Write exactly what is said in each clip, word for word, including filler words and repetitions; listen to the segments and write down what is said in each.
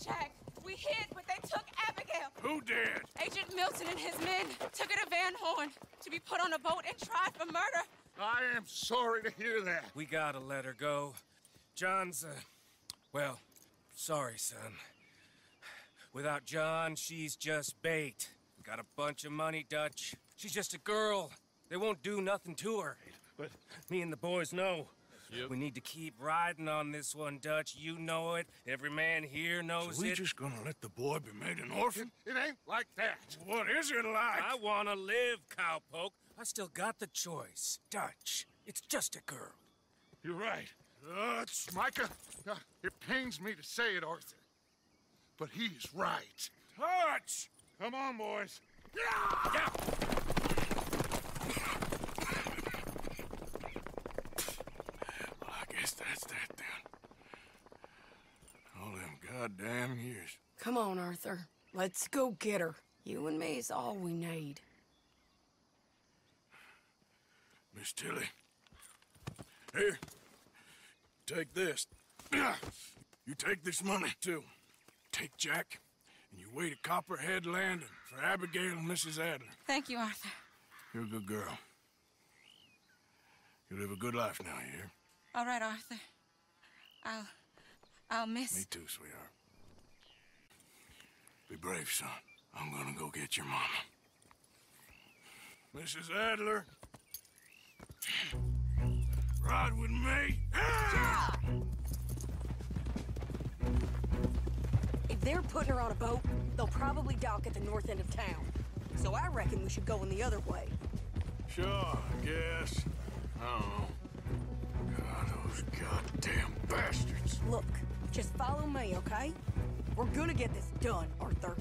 Jack. We hid, but they took Abigail. Who did? Agent Milton and his men took her to Van Horn to be put on a boat and tried for murder. I am sorry to hear that. We gotta let her go. John's, uh, well, sorry, son. Without John, she's just bait. We got a bunch of money, Dutch. She's just a girl. They won't do nothing to her. But me and the boys know. Yep. We need to keep riding on this one, Dutch. You know it. Every man here knows so we it. just gonna let the boy be made an orphan? It, it ain't like that. What is it like? I wanna live, cowpoke. I still got the choice. Dutch, it's just a girl. You're right. Dutch, Micah, uh, it pains me to say it, Arthur. But he's right. Dutch! Come on, boys. Yeah! Yeah! Well, I guess that's that then. All them goddamn years. Come on, Arthur. Let's go get her. You and me is all we need. Miss Tilly. Here. Take this. You take this money, too. Take Jack, and you wait at Copperhead Landing for Abigail and Missus Adler. Thank you, Arthur. You're a good girl. You live a good life now, you hear? All right, Arthur. I'll... I'll miss... Me too, sweetheart. Be brave, son. I'm gonna go get your mama. Missus Adler. Ride with me. Yeah! If they're putting her on a boat, they'll probably dock at the north end of town. So I reckon we should go in the other way. Sure, I guess. I don't know. God, those goddamn bastards. Look, just follow me, okay? We're gonna get this done, Arthur.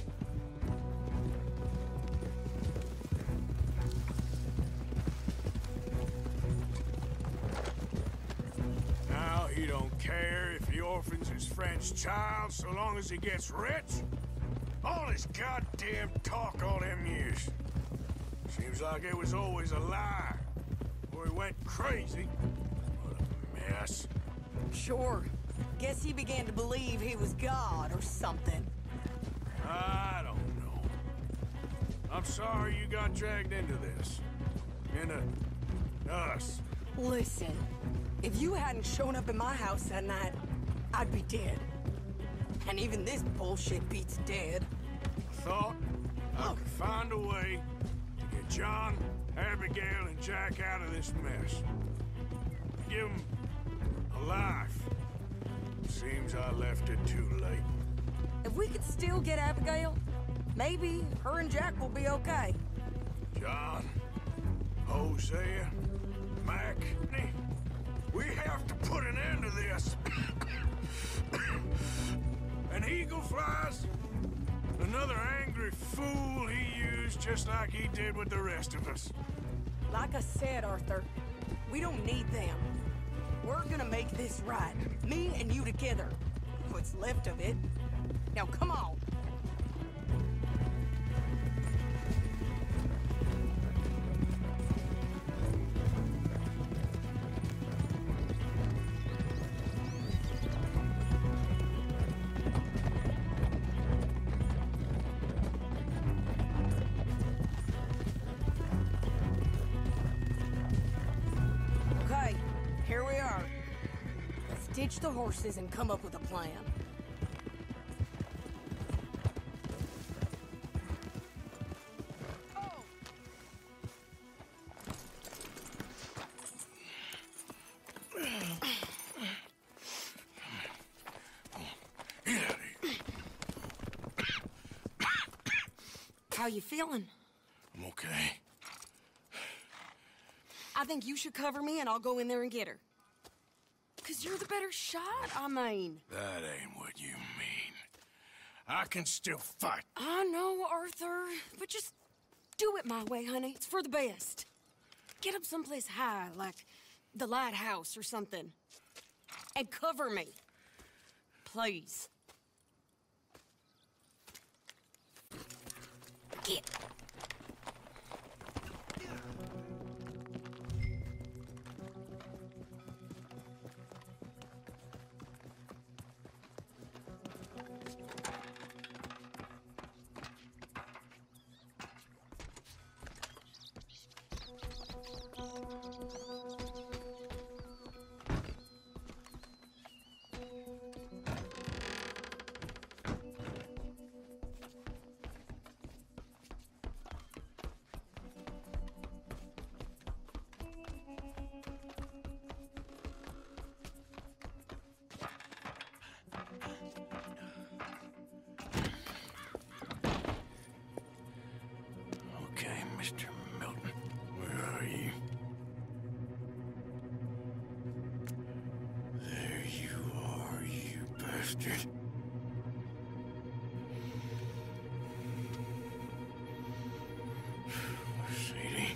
Now he don't care if he orphans his friend's child so long as he gets rich? All this goddamn talk all them years. Seems like it was always a lie. Or he went crazy. What a mess. Sure. Guess he began to believe he was God or something. I don't know. I'm sorry you got dragged into this. Into us. Listen, if you hadn't shown up in my house that night, I'd be dead. And even this bullshit beats dead. I thought I could find a way to get John, Abigail, and Jack out of this mess. Give them a life. Seems I left it too late. If we could still get Abigail, maybe her and Jack will be okay. John, Hosea, Mac, we have to put an end to this. An eagle flies. Another angry fool he used just like he did with the rest of us. Like I said, Arthur, we don't need them. We're gonna make this right. Me and you together. What's left of it. Now come on. Okay, here we are. Let's ditch the horses and come up with a plan. How you feeling? I'm okay. I think you should cover me and I'll go in there and get her. Cause you're the better shot, I mean. That ain't what you mean. I can still fight. I know, Arthur, but just do it my way, honey. It's for the best. Get up someplace high, like the lighthouse or something. And cover me. Please. Get. Okay, Mister Milton. Where are you? There you are, you bastard. Sadie.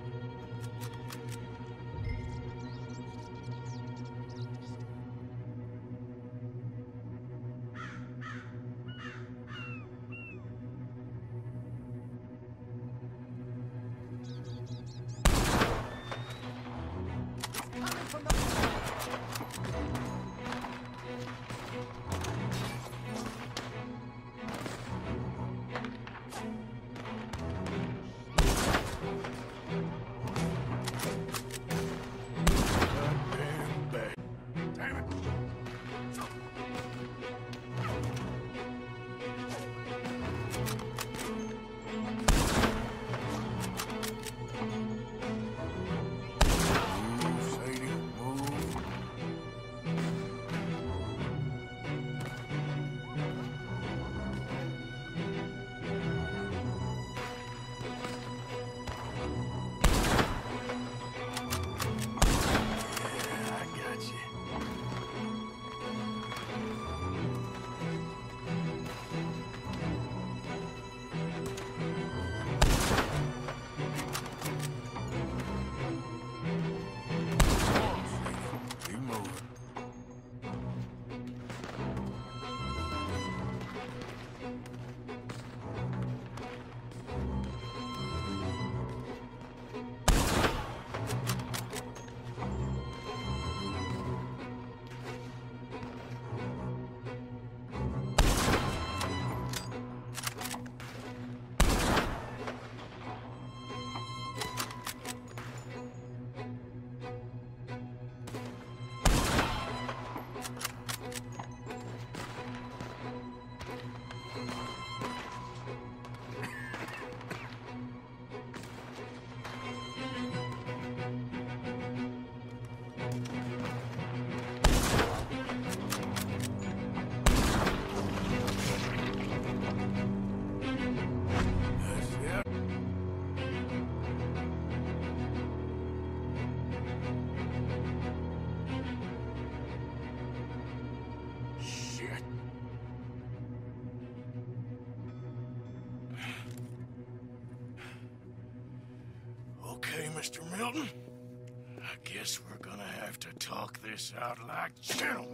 Okay, Mister Milton. I guess we're gonna have to talk this out like gentlemen.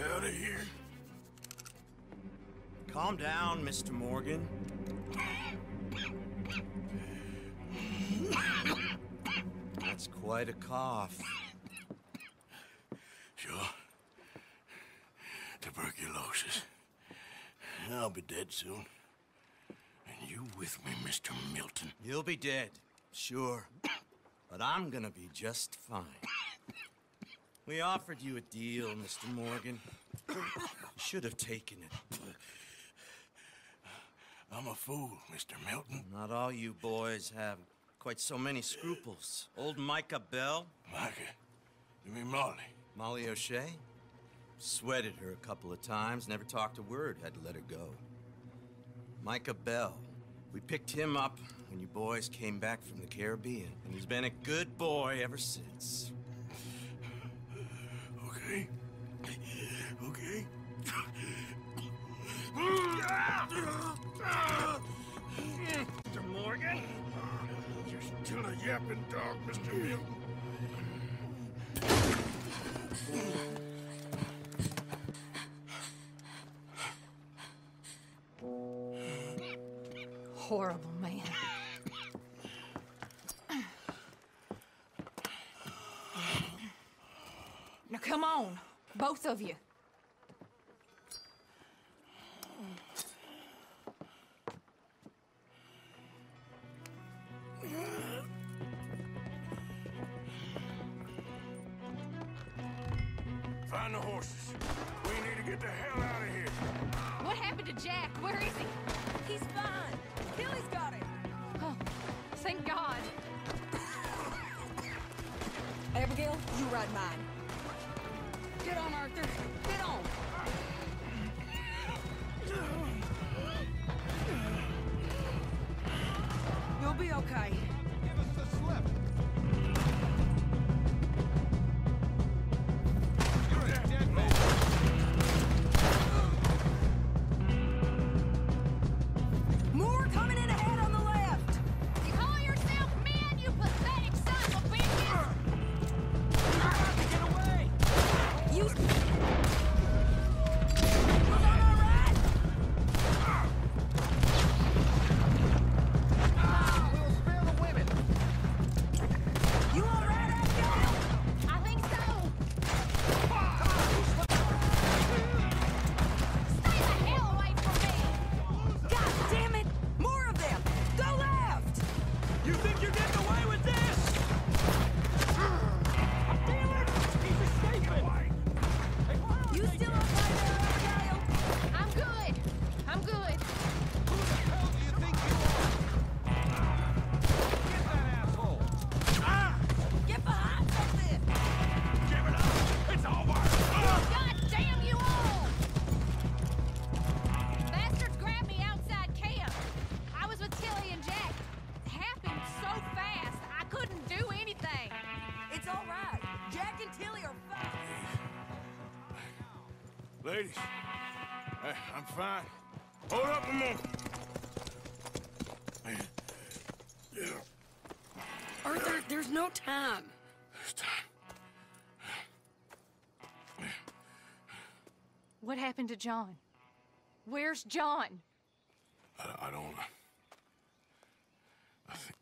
out of here. Calm down, Mister Morgan. That's quite a cough. Sure. Tuberculosis. I'll be dead soon. And you with me, Mister Milton? You'll be dead, sure. But I'm gonna be just fine. We offered you a deal, Mister Morgan. You should have taken it. I'm a fool, Mister Milton. Not all you boys have quite so many scruples. Old Micah Bell, Micah, you mean Molly? Molly O'Shea, sweated her a couple of times, never talked a word, had to let her go. Micah Bell, we picked him up when you boys came back from the Caribbean, and he's been a good boy ever since. Okay. Okay. Mister Morgan? You're still a yapping dog, Mister Milton. Horrible man. Now come on, both of you. Find the horses. We need to get the hell out of here. What happened to Jack? Where is he? He's fine. Tilly's got him. Oh, thank God. Abigail, you ride mine. Get on, Arthur. Get on. You'll be okay. Give us the slip. You're a dead man. More coming in ahead on the left. You call yourself men, you pathetic sons of bitches! Get away! You... Was on our right? We'll spare the women. You all right, Abigail? I think so. Stay the hell away from me! God damn it! More of them! Go left! You think you're getting away with this? He's escaping! You still okay there, Abigail? I'm good. I'm good. Who the hell do you think you are? Get that asshole. Get behind something! Give it up. It's over. God damn you all! Bastards grabbed me outside camp. I was with Tilly and Jack. It happened so fast, I couldn't do anything. It's all right. Jack and Tilly are fine. Ladies, I, I'm fine. Hold up a moment. Arthur, there's no time. This time. What happened to John? Where's John? I, I don't. I think.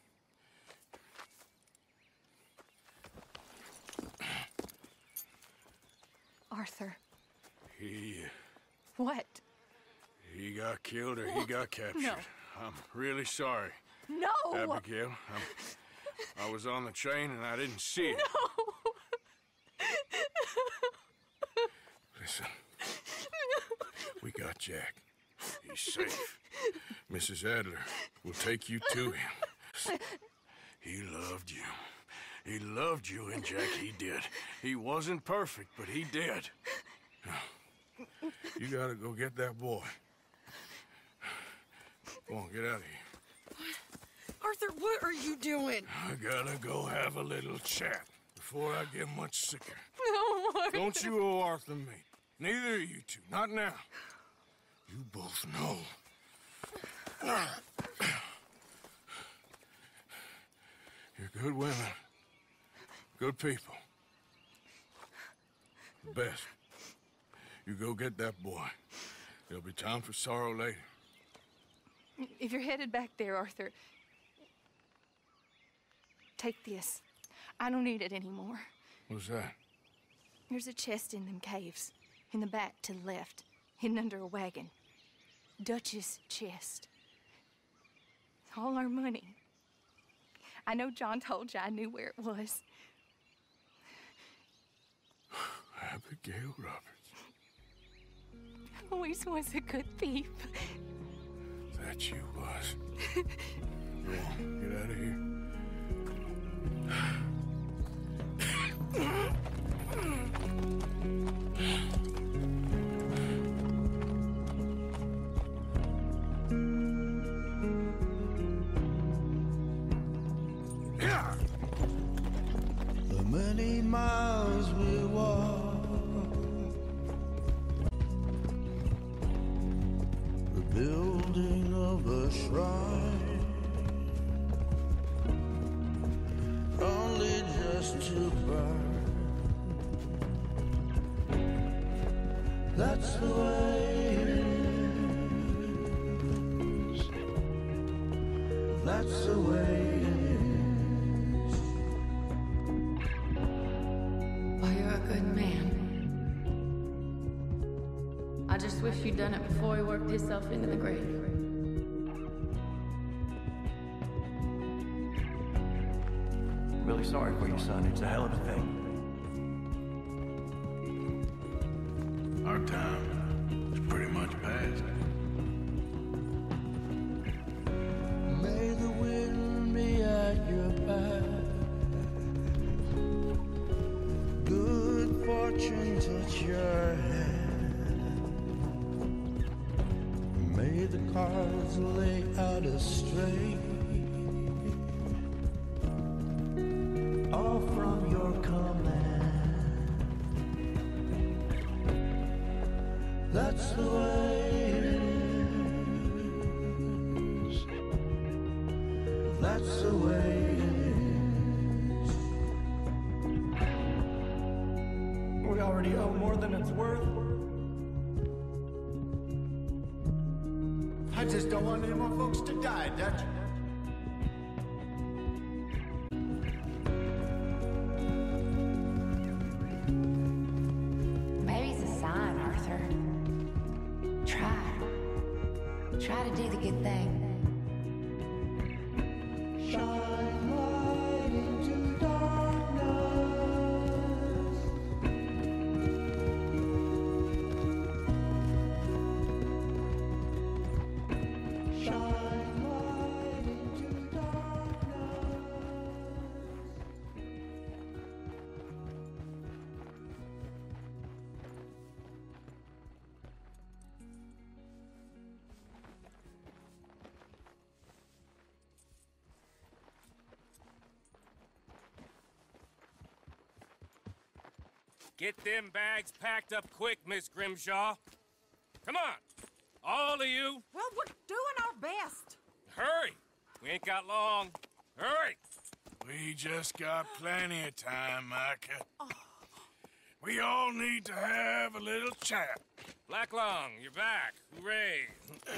Arthur. He. What? He got killed or he got captured. No. I'm really sorry, No! Abigail. I'm, I was on the train and I didn't see it. Listen, we got Jack. He's safe. Missus Adler will take you to him. He loved you. He loved you, and Jack, he did. He wasn't perfect, but he did. Now, you gotta go get that boy. Go on, get out of here. Arthur, what are you doing? I gotta go have a little chat before I get much sicker. No, Arthur. Don't you owe Arthur me. Neither of you two. Not now. You both know. You're good women. Good people. The best. You go get that boy. There'll be time for sorrow later. If you're headed back there, Arthur, take this. I don't need it anymore. What's that? There's a chest in them caves, in the back to the left, hidden under a wagon. Dutch's chest. All our money. I know John told you I knew where it was. Abigail Roberts. Always was a good thief. That you was. Go on, get out of here. The many miles we walk, the building of a shrine, only just to burn. That's the way it is. That's the way it is. Oh, you're a good man. I just wish you'd done it before he worked himself into the grave. Really sorry for you, son. It's a hell of a thing. Our time is pretty much past. May the wind be at your back. Good fortune touch your hand. May the cards lay out a straight. All from your command. That's the way it is. That's the way it is. We already owe more than it's worth. I just don't want any more folks to die, Dutch. Maybe it's a sign, Arthur. Try. Try to do the good thing. Shine light into darkness. Shine light into darkness. Get them bags packed up quick, Miss Grimshaw. Come on, all of you. Well, we're doing our best. Hurry. We ain't got long. Hurry. We just got plenty of time, Micah. We all need to have a little chat. Black Lung, you're back. Hooray.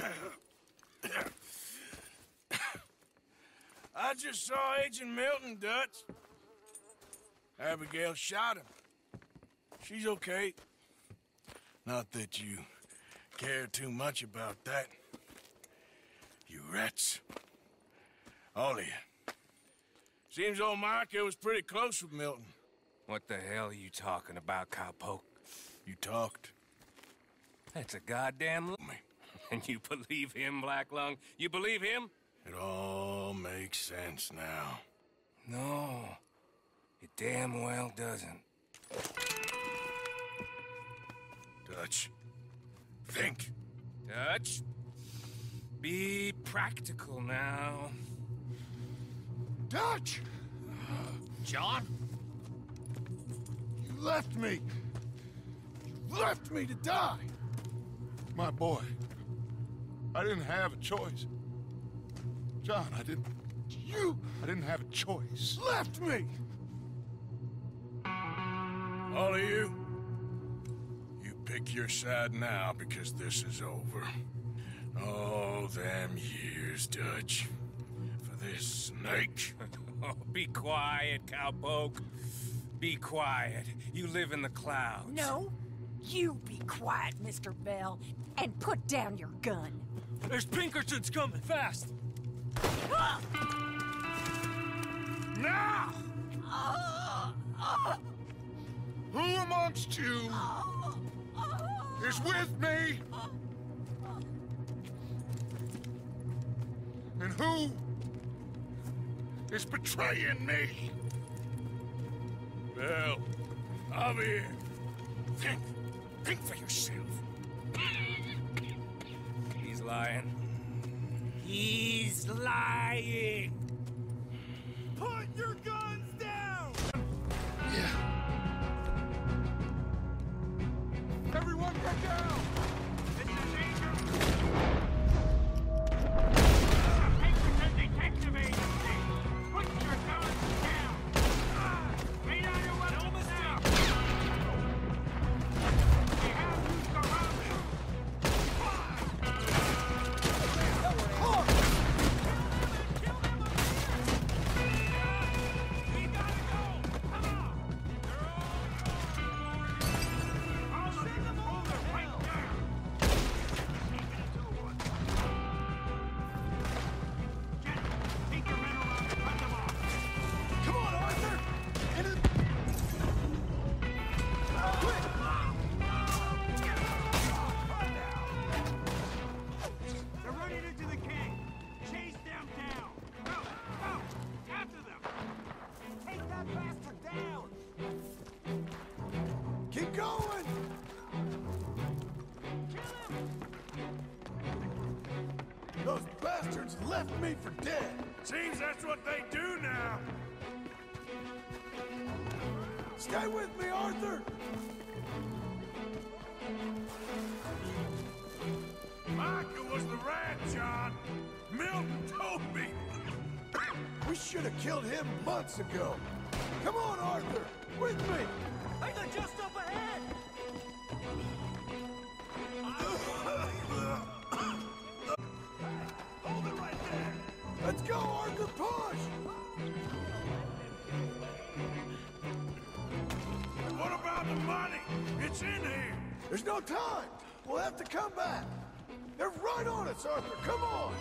I just saw Agent Milton, Dutch. Abigail shot him. She's okay. Not that you care too much about that. You rats. All of you. Seems old Micah was pretty close with Milton. What the hell are you talking about, cowpoke? You talked. That's a goddamn lie. And you believe him, Black Lung? You believe him? It all makes sense now. No, it damn well doesn't. Dutch, think. Dutch, be practical now. Dutch! John? You left me. You left me to die. My boy. I didn't have a choice. John, I didn't... You! I didn't have a choice. Left me! All of you, you pick your side now because this is over. Oh, them years, Dutch. For this snake. Oh, be quiet, cowpoke. Be quiet. You live in the clouds. No, you be quiet, Mister Bell, and put down your gun. There's Pinkertons coming, fast! Now! Who amongst you is with me? And who is betraying me? Well, Javier, think, think for yourself. He's lying. He's lying! Put your guns down! Yeah. Everyone get down! This is danger! Pinkerton Detective Agency! Put your guns down! Lay down your weapons now! We have you surrounded! We gotta go! Come on! They're all I'll send them over right now! Take it to one. Jenny, take your men around and cut them off! Come on, Arthur! Get it! Quick! They're running into the cave! Chase them down! Go! Go! After them! Take that bastard down! Keep going! Kill him! Those bastards left me for dead. Seems that's what they do now. Stay with me, Arthur! Micah was the rat, John. Milton told me. We should have killed him months ago. Come on, Arthur! With me! Hey, they're just up ahead! Hold it right there! Let's go, Arthur! Push! And what about the money? It's in here! There's no time! We'll have to come back! They're right on us, Arthur! Come on!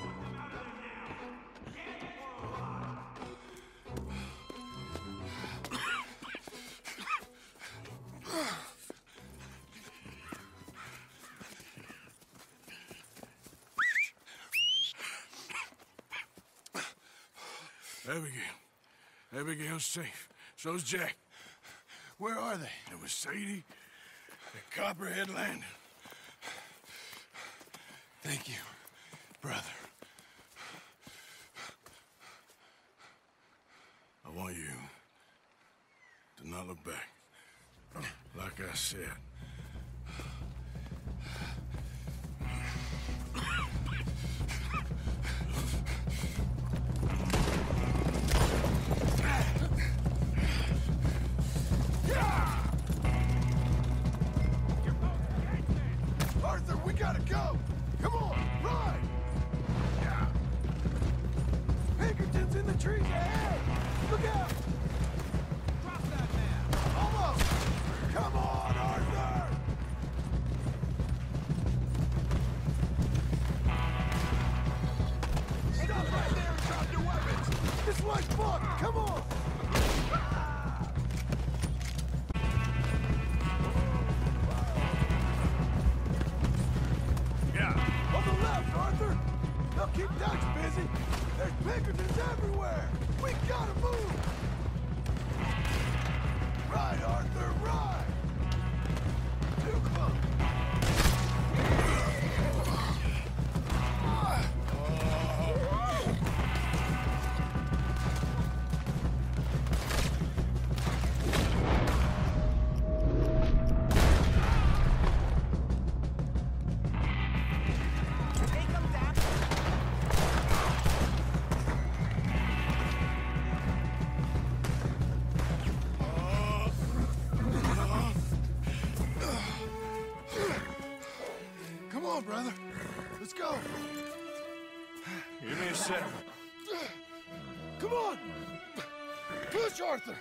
Abigail. Abigail's safe. So's Jack. Where are they? There was Sadie at Copperhead Landing. Thank you, brother. I want you to not look back. Like I said. Arthur, we gotta go! Come on, ride! Yeah. Pinkerton's in the trees ahead! Look out! Drop that man! Almost! Come on, Arthur! Stop right there and drop your weapons! This way's fucked! Come on! Yeah. brother. Let's go. Give me a second. Come on! Push, Arthur!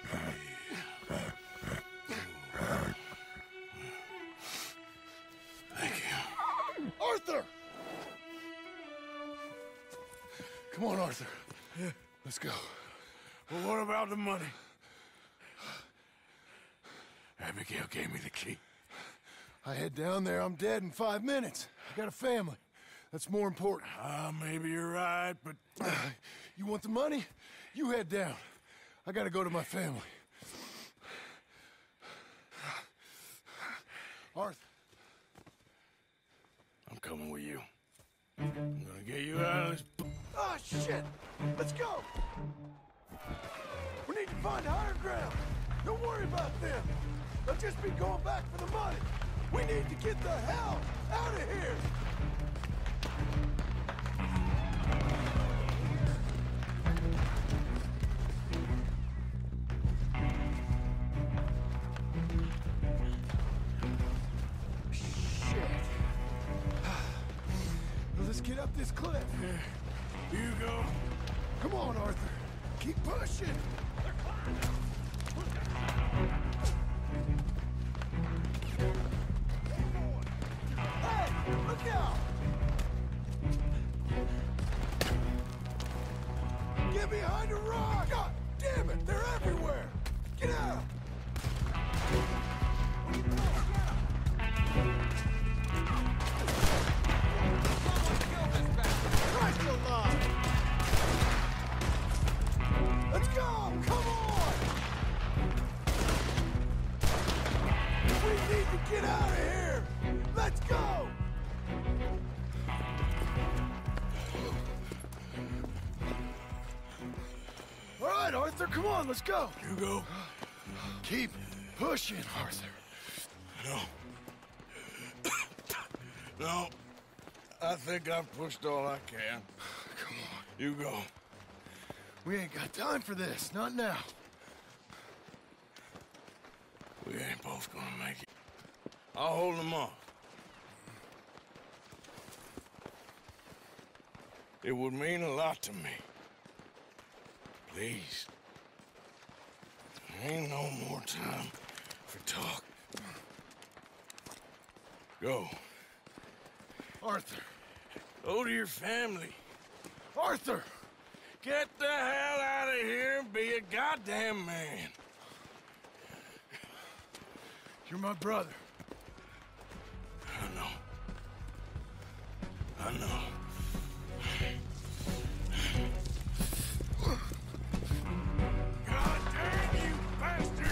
Thank you. Arthur! Come on, Arthur. Yeah. Let's go. Well, what about the money? Abigail gave me the key. I head down there, I'm dead in five minutes. I got a family. That's more important. Ah, uh, maybe you're right, but... Uh, you want the money? You head down. I gotta go to my family. Arthur. I'm coming with you. I'm gonna get you out of this... Oh, shit! Let's go! We need to find higher ground. Don't worry about them. They'll just be going back for the money. We need to get the hell out of here! Shit. Let's get up this cliff. Here you go. Come on, Arthur. Keep pushing. Hey, look out! Get behind a rock! God damn it, they're everywhere! Get out! Christ alive! Let's go! Come on! We need to get out of here! Let's go! All right, Arthur, come on, let's go. You go. Keep pushing, Arthur. No. No. I think I've pushed all I can. Come on. You go. We ain't got time for this, not now. We ain't both gonna make it. I'll hold them off. It would mean a lot to me. Please. There ain't no more time for talk. Go. Arthur. Go to your family. Arthur! Get the hell out of here and be a goddamn man. You're my brother. I know. I know. God damn you bastards!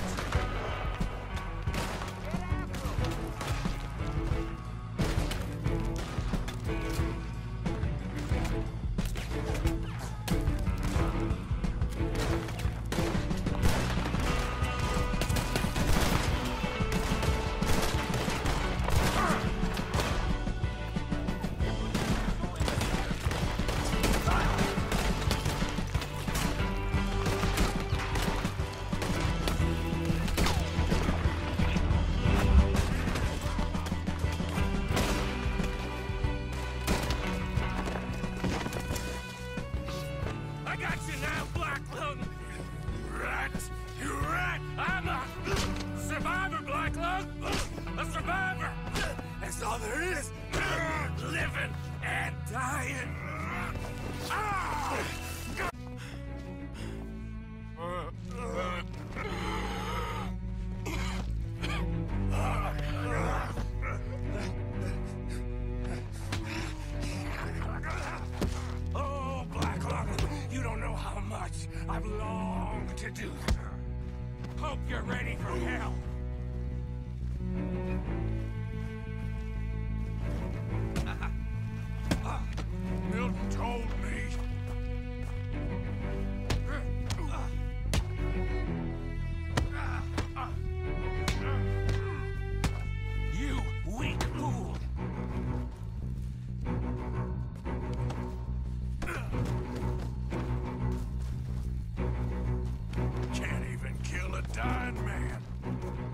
I got you now, Black Lung! Rat! You rat! I'm a survivor, Black Lung! A survivor! That's all there is! Living and dying! Ah! Oh, Black Lung, you don't know how much I've longed to do. Hope you're ready for hell. Milton told me. You weak fool. Can't even kill a dying man.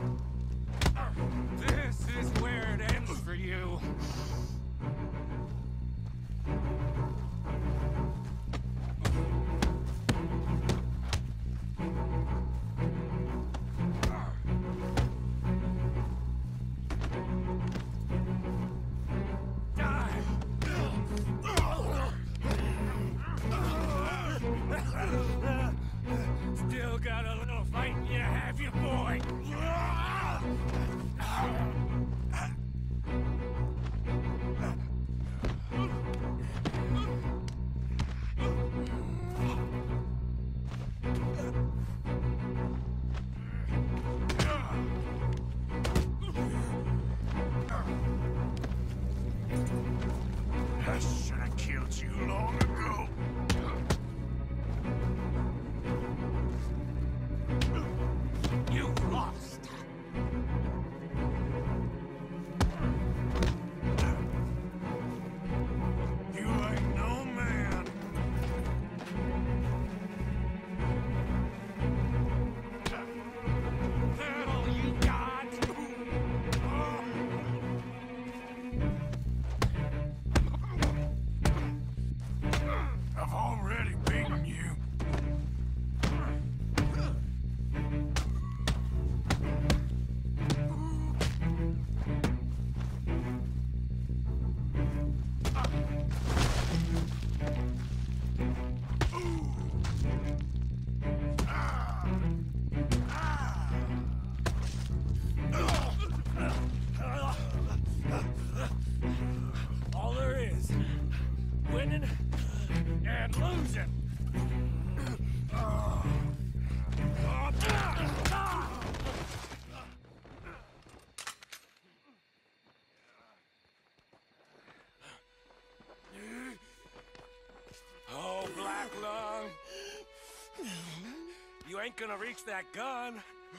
You ain't gonna reach that gun.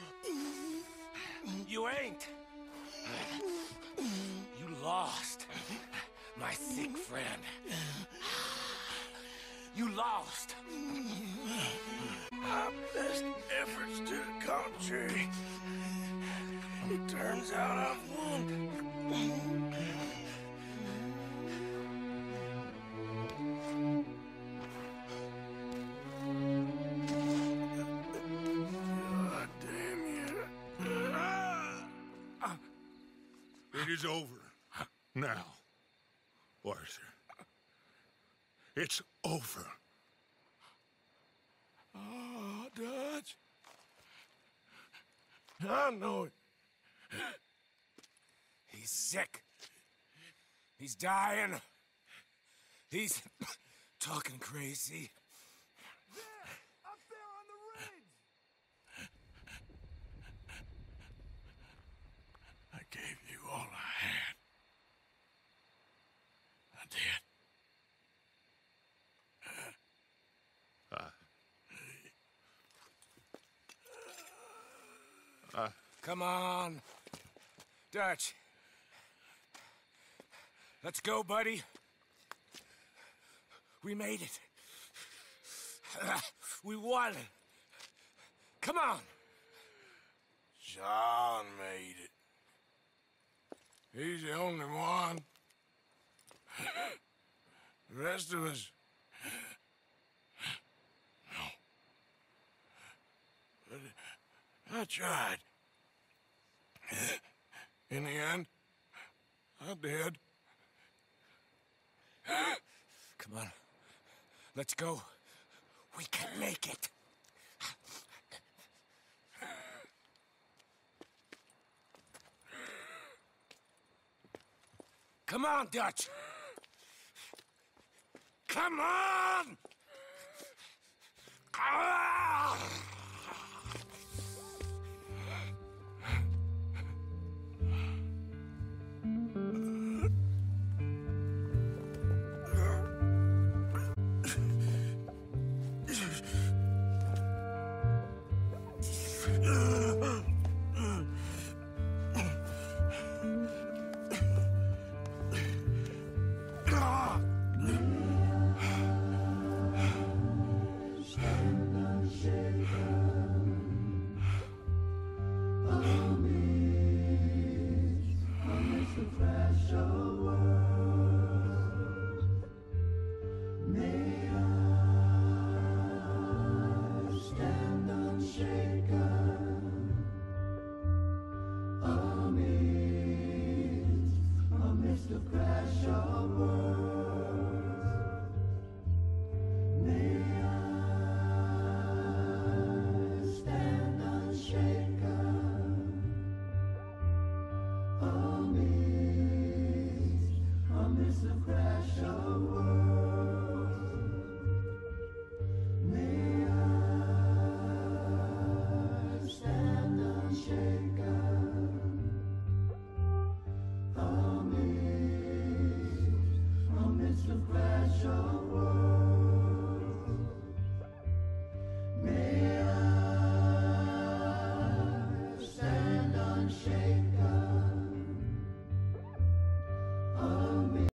You ain't. You lost, my sick friend. You lost. My best efforts to the contrary. It turns out I've won. God damn you. It is over. Now, Arthur. It's over. Oh, Dutch. I know it. He's sick. He's dying. He's talking crazy. There, up there on the ridge. I gave you all I had. I did. Uh, Come on. Dutch. Let's go, buddy. We made it. We won. Come on. John made it. He's the only one. The rest of us... No. But I tried. In the end, I did. Come on. Let's go. We can make it. Come on, Dutch. Come on! Ah! Amidst the crash of worlds.